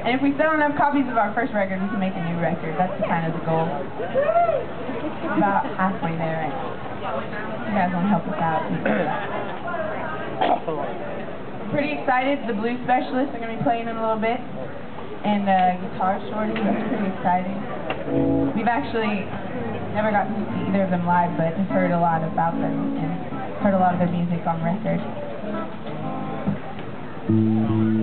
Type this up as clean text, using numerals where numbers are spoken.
And if we sell enough copies of our first record, we can make a new record. That's kind of the goal. About halfway there. Right? You guys want to help us out? Pretty excited. The Blues Specialists are going to be playing in a little bit. And Guitar Shorty, that's pretty exciting. We've actually never gotten to see either of them live, but have heard a lot about them and heard a lot of their music on record.